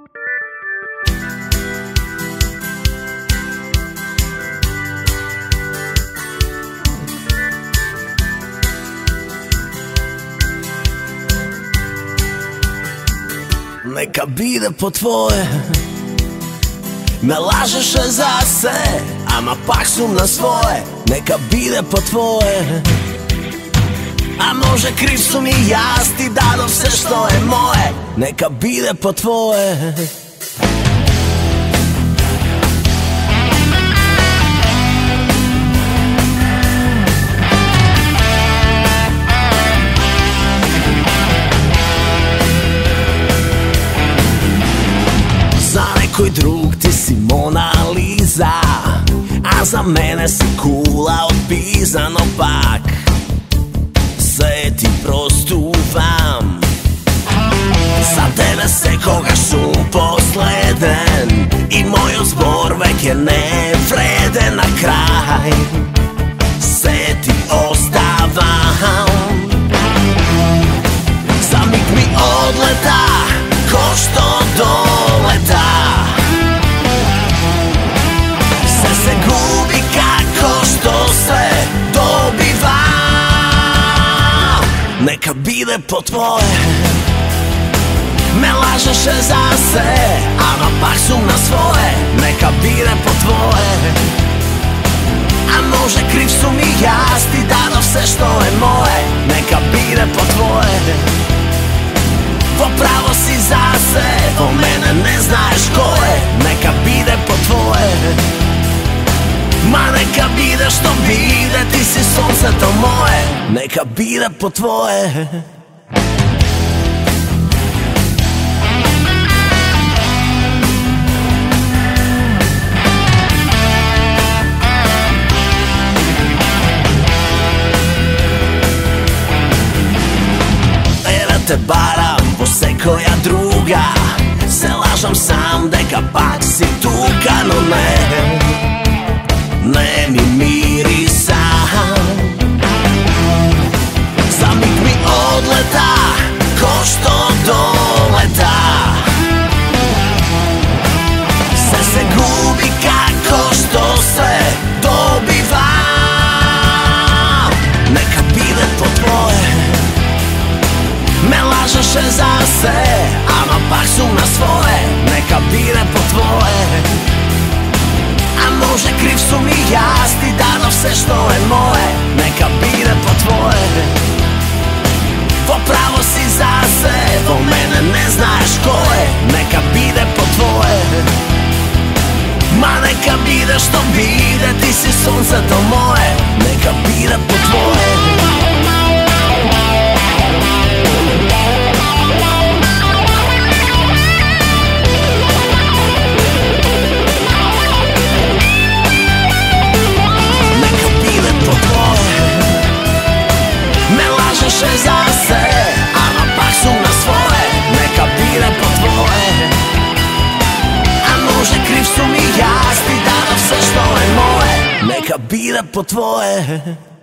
Neka bide po tvoje, me lažeš za se, ama pak sum na svoje. Neka bide po tvoje, a može kriv sum i ja, ti dado sve što je moje. Neka bide po tvoje. Koji drug ti si Mona Lisa, a za mene si kula od pisa. No pak se ti prostuvam, za tebe se koga šum posleden i moj zbor vek je nevreden. Na kraj se ti ostavam, za mig mi odleta ko što doleta. Se gubi kako što se dobiva. Neka bide po tvoje, me lažeš za se, ama pak sum na svoje. Neka bide po tvoje, a može kriv sum i ja, ti dano sve što je moje. Neka bide po tvoje, popravo si za se, o mene ne znaš ko je. Neka bide po tvoje, ma neka bide što bide, ti si sunce to moje. Neka bide po tvoje. Ere te baram, posej koja druga, se lažam sam, deka pak si tuka, no ne mi mirisa. Za mig mi odleta ko što doleta. Se gubi kako što se dobiva. Neka bide po tvoje, me lažeš za se, ama pak sum na svoje. Neka bide po tvoje, a može kriv sum i ja, ti dano sve što je moje. Neka bide po tvoje, popravo si za se, o mene ne znaš ko je. Neka bide po tvoje, ma neka bide što bide, ti si sunce to moje. Neka bide po tvoje. Za se, ama pak sum na svoje. Neka bide po tvoje, a može kriv sum i ja, ti dano sve što je moje. Neka bide po tvoje.